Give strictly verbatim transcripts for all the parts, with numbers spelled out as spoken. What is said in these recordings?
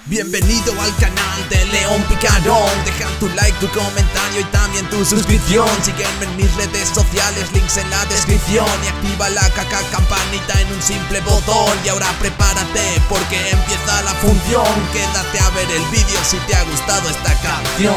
Bienvenido al canal de León Picarón. Deja tu like, tu comentario y también tu suscripción. Sígueme en mis redes sociales, links en la descripción. Y activa la caca campanita en un simple botón. Y ahora prepárate porque empieza la función. Quédate a ver el vídeo si te ha gustado esta canción.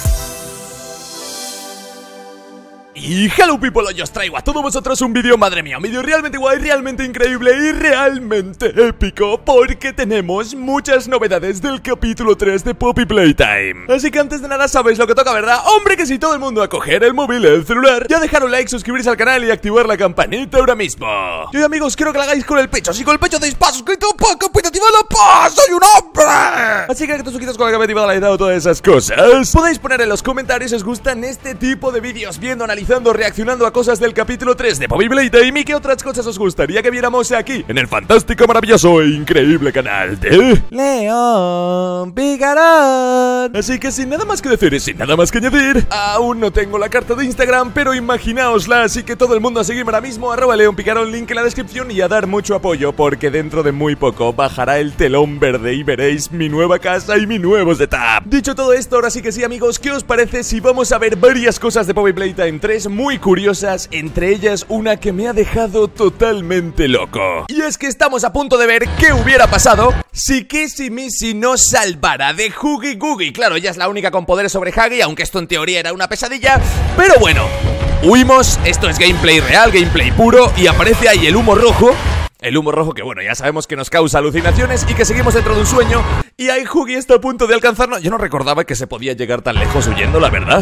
Y hello people, hoy os traigo a todos vosotros un vídeo, madre mía, un vídeo realmente guay, realmente increíble y realmente épico, porque tenemos muchas novedades del capítulo tres de Poppy Playtime. Así que antes de nada sabéis lo que toca, ¿verdad? Hombre, que si todo el mundo a coger el móvil, el celular, ya dejar un like, suscribiros al canal y activar la campanita ahora mismo. Y hoy, amigos, quiero que lo hagáis con el pecho. Si con el pecho hacéis pasos, suscrito, pa, capitativa la paz, soy un hombre. Así que que te suscritas con la capitativa de la edad o todas esas cosas. Podéis poner en los comentarios si os gustan este tipo de vídeos, viendo, analizando, reaccionando a cosas del capítulo tres de Poppy Playtime y qué otras cosas os gustaría que viéramos aquí en el fantástico, maravilloso e increíble canal de León Picarón. Así que sin nada más que decir y sin nada más que añadir, aún no tengo la carta de Instagram, pero imaginaosla, así que todo el mundo a seguirme ahora mismo, arroba León Picarón, link en la descripción, y a dar mucho apoyo porque dentro de muy poco bajará el telón verde y veréis mi nueva casa y mi nuevo setup. Dicho todo esto, ahora sí que sí, amigos, ¿qué os parece si vamos a ver varias cosas de Poppy Playtime tres muy curiosas, entre ellas una que me ha dejado totalmente loco? Y es que estamos a punto de ver qué hubiera pasado si Kissy Missy nos salvara de Huggy Guggy. Claro, ella es la única con poderes sobre Huggy, aunque esto en teoría era una pesadilla, pero bueno, huimos, esto es gameplay real, gameplay puro, y aparece ahí el humo rojo. El humo rojo que, bueno, ya sabemos que nos causa alucinaciones y que seguimos dentro de un sueño. Y ahí Huggy está a punto de alcanzarnos. Yo no recordaba que se podía llegar tan lejos huyendo, la verdad.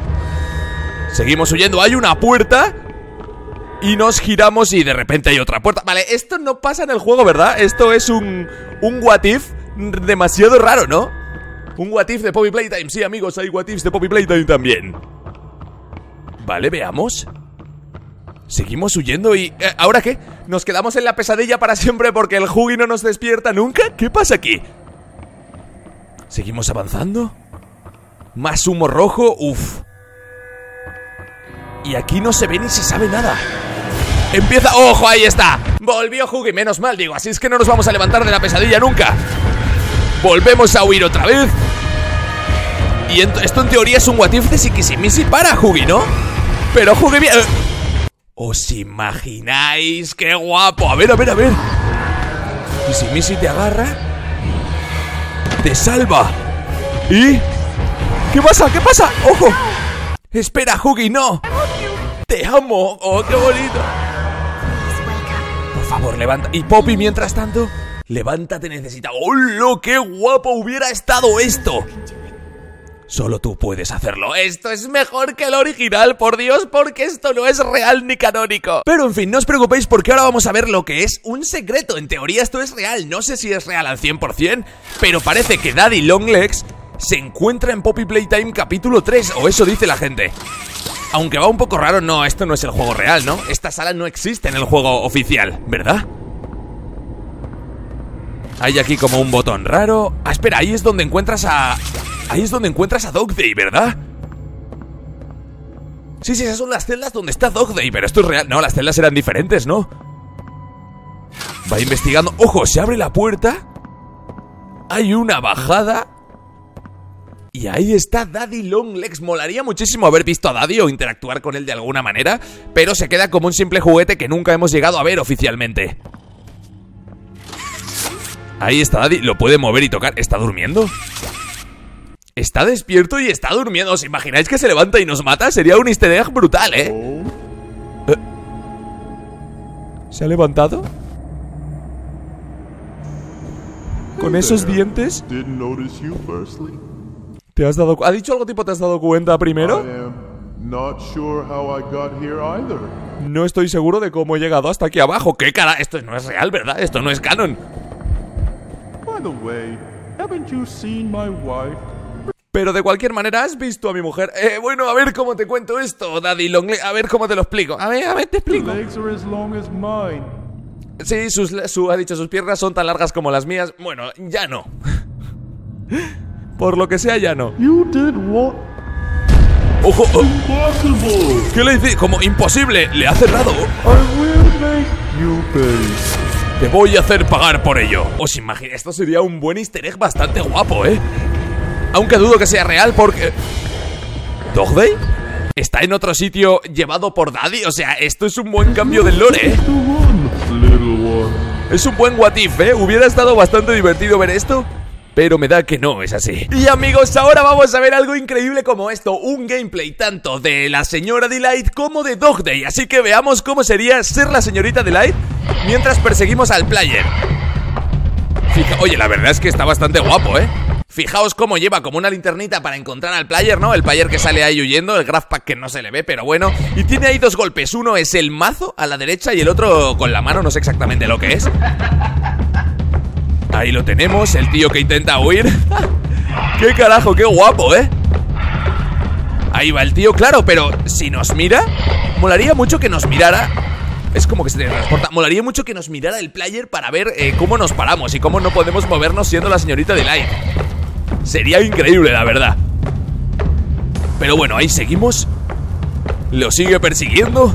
Seguimos huyendo, hay una puerta y nos giramos y de repente hay otra puerta. Vale, esto no pasa en el juego, ¿verdad? Esto es un, un what if demasiado raro, ¿no? Un what if de Poppy Playtime. Sí, amigos, hay what ifs de Poppy Playtime también. Vale, veamos. Seguimos huyendo y... Eh, ¿ahora qué? ¿Nos quedamos en la pesadilla para siempre porque el Huggy no nos despierta nunca? ¿Qué pasa aquí? ¿Seguimos avanzando? Más humo rojo, uff. Y aquí no se ve ni se sabe nada. Empieza... ¡Ojo! Ahí está. Volvió Huggy, menos mal, digo. Así es que no nos vamos a levantar de la pesadilla nunca. Volvemos a huir otra vez. Y en esto en teoría es un what if de si Kissy Missy para Huggy, ¿no? Pero Huggy... bien. ¿Os imagináis? ¡Qué guapo! A ver, a ver, a ver. Kissy Missy te agarra, te salva. ¿Y? ¿Qué pasa? ¿Qué pasa? ¡Ojo! Espera, Huggy, no. Te amo. Oh, qué bonito. Por favor, levanta. Y Poppy, mientras tanto, levántate, necesita. ¡Oh, qué guapo hubiera estado esto! Solo tú puedes hacerlo. Esto es mejor que el original, por Dios, porque esto no es real ni canónico. Pero en fin, no os preocupéis porque ahora vamos a ver lo que es un secreto. En teoría esto es real, no sé si es real al cien por cien, pero parece que Daddy Longlegs se encuentra en Poppy Playtime capítulo tres, o eso dice la gente. Aunque va un poco raro, no, esto no es el juego real, ¿no? Esta sala no existe en el juego oficial, ¿verdad? Hay aquí como un botón raro. Ah, espera, ahí es donde encuentras a... Ahí es donde encuentras a Dog Day, ¿verdad? Sí, sí, esas son las celdas donde está Dog Day, pero esto es real. No, las celdas eran diferentes, ¿no? Va investigando. ¡Ojo! Se abre la puerta. Hay una bajada. Y ahí está Daddy Longlegs. Molaría muchísimo haber visto a Daddy o interactuar con él de alguna manera, pero se queda como un simple juguete que nunca hemos llegado a ver oficialmente. Ahí está Daddy. Lo puede mover y tocar. ¿Está durmiendo? Está despierto y está durmiendo. ¿Os imagináis que se levanta y nos mata? Sería un easter egg brutal, ¿eh? ¿Eh? ¿Se ha levantado? ¿Con esos dientes? ¿Te has dado... ¿Ha dicho algo tipo te has dado cuenta primero? No estoy seguro de cómo he llegado hasta aquí abajo. ¿Qué cara? Esto no es real, ¿verdad? Esto no es canon. Pero de cualquier manera, ¿has visto a mi mujer? Eh, bueno, a ver cómo te cuento esto, Daddy Longlegs. A ver cómo te lo explico. A ver, a ver, te explico. Sí, sus, su, ha dicho, sus piernas son tan largas como las mías. Bueno, ya no. Por lo que sea, ya no. ¡Ojo! Oh. ¿Qué le dice? Como imposible. Le ha cerrado. Te voy a hacer pagar por ello. Os imagináis, esto sería un buen easter egg bastante guapo, ¿eh? Aunque dudo que sea real porque... ¿Dog Day? Está en otro sitio llevado por Daddy. O sea, esto es un buen cambio del lore, ¿eh? Es un buen what if, ¿eh? Hubiera estado bastante divertido ver esto, pero me da que no es así. Y amigos, ahora vamos a ver algo increíble como esto. Un gameplay tanto de la señora Delight como de Dog Day. Así que veamos cómo sería ser la señorita Delight mientras perseguimos al player. Fija, oye, la verdad es que está bastante guapo, ¿eh? Fijaos cómo lleva como una linternita para encontrar al player, ¿no? El player que sale ahí huyendo, el graph pack que no se le ve, pero bueno. Y tiene ahí dos golpes, uno es el mazo a la derecha y el otro con la mano, no sé exactamente lo que es. Ahí lo tenemos, el tío que intenta huir. ¡Qué carajo, qué guapo, eh! Ahí va el tío, claro, pero si nos mira, molaría mucho que nos mirara. Es como que se teletransporta. Molaría mucho que nos mirara el player para ver eh, cómo nos paramos y cómo no podemos movernos siendo la señorita Delight. Sería increíble, la verdad. Pero bueno, ahí seguimos. Lo sigue persiguiendo.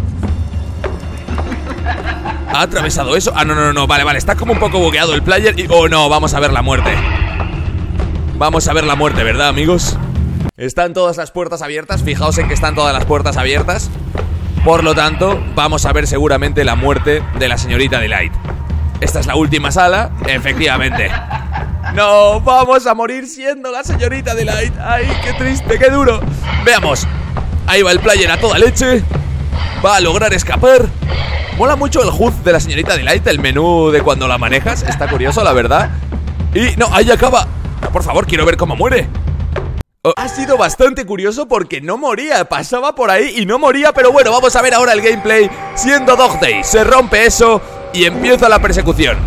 ¿Ha atravesado eso? Ah, no, no, no, vale, vale, está como un poco bugueado el player y... Oh, no, vamos a ver la muerte. Vamos a ver la muerte, ¿verdad, amigos? Están todas las puertas abiertas. Fijaos en que están todas las puertas abiertas. Por lo tanto, vamos a ver seguramente la muerte de la señorita Delight. Esta es la última sala, efectivamente. No, vamos a morir siendo la señorita Delight. Ay, qué triste, qué duro. Veamos. Ahí va el player a toda leche. Va a lograr escapar. Mola mucho el H U D de la señorita Delight, el menú de cuando la manejas. Está curioso, la verdad. Y no, ahí acaba. No, por favor, quiero ver cómo muere. Oh, ha sido bastante curioso porque no moría. Pasaba por ahí y no moría. Pero bueno, vamos a ver ahora el gameplay siendo Dog Day. Se rompe eso y empieza la persecución.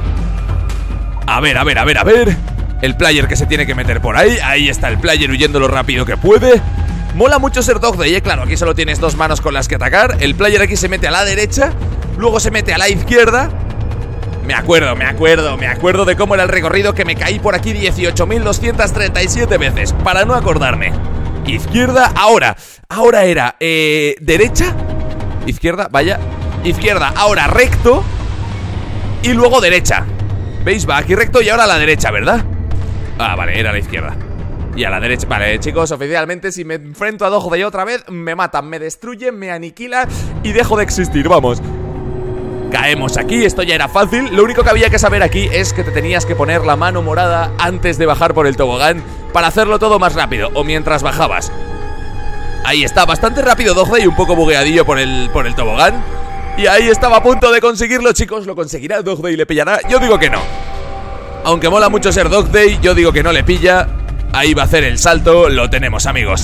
A ver, a ver, a ver, a ver. El player que se tiene que meter por ahí. Ahí está el player huyendo lo rápido que puede. Mola mucho ser Dog Day, ¿eh? Claro, aquí solo tienes dos manos con las que atacar. El player aquí se mete a la derecha, luego se mete a la izquierda. Me acuerdo, me acuerdo, me acuerdo de cómo era el recorrido, que me caí por aquí dieciocho mil doscientas treinta y siete veces, para no acordarme. Izquierda, ahora, ahora era, eh, derecha, izquierda, vaya, izquierda, ahora recto y luego derecha. ¿Veis? Va aquí recto y ahora a la derecha, ¿verdad? Ah, vale, era a la izquierda. Y a la derecha, vale, chicos, oficialmente si me enfrento a Dog Day otra vez, me matan, me destruyen, me aniquilan y dejo de existir, vamos. Caemos aquí, esto ya era fácil. Lo único que había que saber aquí es que te tenías que poner la mano morada antes de bajar por el tobogán para hacerlo todo más rápido, o mientras bajabas. Ahí está, bastante rápido Dog Day, un poco bugueadillo por el, por el tobogán. Y ahí estaba a punto de conseguirlo, chicos. ¿Lo conseguirá Dog Day? ¿Le pillará? Yo digo que no. Aunque mola mucho ser Dog Day, yo digo que no le pilla. Ahí va a hacer el salto, lo tenemos, amigos.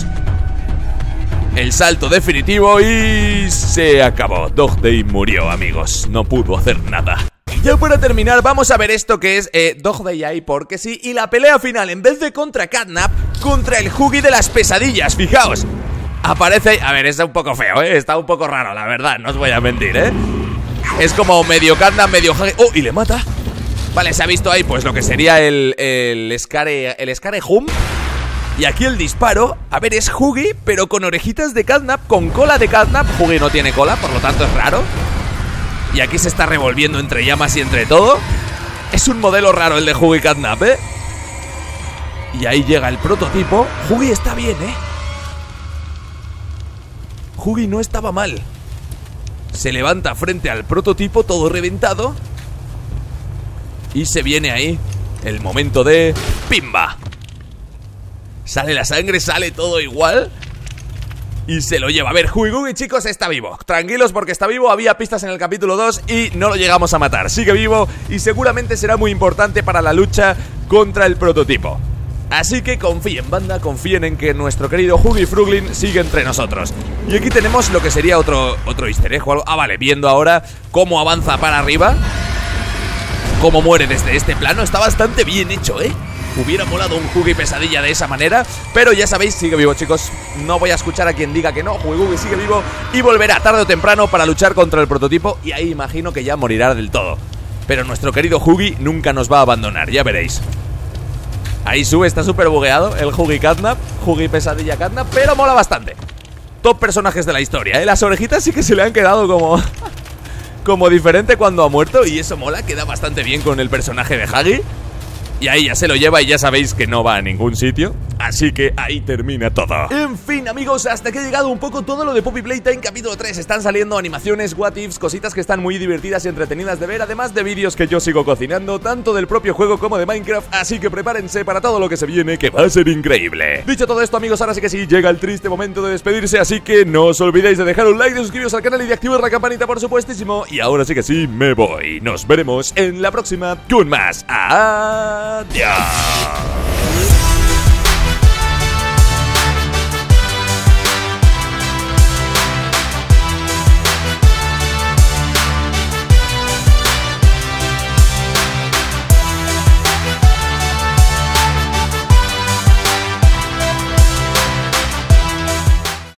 El salto definitivo y se acabó. Dog Day murió, amigos. No pudo hacer nada. Y ya para terminar vamos a ver esto que es eh, Dog Day ahí porque sí. Y la pelea final, en vez de contra Catnap, contra el Huggy de las pesadillas. Fijaos, aparece ahí. A ver, está un poco feo, ¿eh? Está un poco raro, la verdad, no os voy a mentir, ¿eh? Es como medio Catnap, medio Huggy. Oh, y le mata. Vale, se ha visto ahí pues lo que sería el, el Scare, el Scare Hum. Y aquí el disparo, a ver, es Huggy, pero con orejitas de Catnap, con cola de Catnap. Huggy no tiene cola, por lo tanto es raro. Y aquí se está revolviendo entre llamas y entre todo. Es un modelo raro el de Huggy Catnap, ¿eh? Y ahí llega el prototipo. Huggy está bien, ¿eh? Huggy no estaba mal. Se levanta frente al prototipo todo reventado. Y se viene ahí el momento de ¡pimba! Sale la sangre, sale todo igual. Y se lo lleva. A ver, Huggy Wuggy, chicos, está vivo. Tranquilos porque está vivo, había pistas en el capítulo dos y no lo llegamos a matar. Sigue vivo y seguramente será muy importante para la lucha contra el prototipo. Así que confíen, banda, confíen en que nuestro querido Huggy Fruglin sigue entre nosotros. Y aquí tenemos lo que sería otro, otro easter egg o algo. Ah, vale, viendo ahora cómo avanza para arriba, cómo muere desde este plano. Está bastante bien hecho, ¿eh? Hubiera molado un Huggy pesadilla de esa manera. Pero ya sabéis, sigue vivo, chicos. No voy a escuchar a quien diga que no. Huggy Wuggy sigue vivo y volverá tarde o temprano para luchar contra el prototipo. Y ahí imagino que ya morirá del todo. Pero nuestro querido Huggy nunca nos va a abandonar, ya veréis. Ahí sube, está súper bugueado el Huggy Catnap, Huggy pesadilla Catnap, pero mola bastante. Top personajes de la historia, ¿eh? Las orejitas sí que se le han quedado como... como diferente cuando ha muerto, y eso mola, queda bastante bien con el personaje de Huggy. Y ahí ya se lo lleva y ya sabéis que no va a ningún sitio. Así que ahí termina todo. En fin, amigos, hasta que ha llegado un poco todo lo de Poppy Playtime capítulo tres. Están saliendo animaciones, what ifs, cositas que están muy divertidas y entretenidas de ver, además de vídeos que yo sigo cocinando, tanto del propio juego como de Minecraft. Así que prepárense para todo lo que se viene, que va a ser increíble. Dicho todo esto, amigos, ahora sí que sí, llega el triste momento de despedirse. Así que no os olvidéis de dejar un like, de suscribiros al canal y de activar la campanita, por supuestísimo. Y ahora sí que sí, me voy. Nos veremos en la próxima con más. Adiós.